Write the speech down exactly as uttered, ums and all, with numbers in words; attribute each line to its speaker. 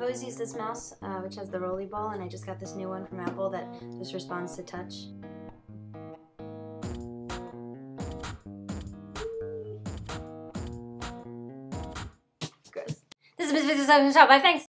Speaker 1: always used this mouse, uh, which has the rolly ball, and I just got this new one from Apple that just responds to touch. Gross. This is Miss Shop. Bye, thanks.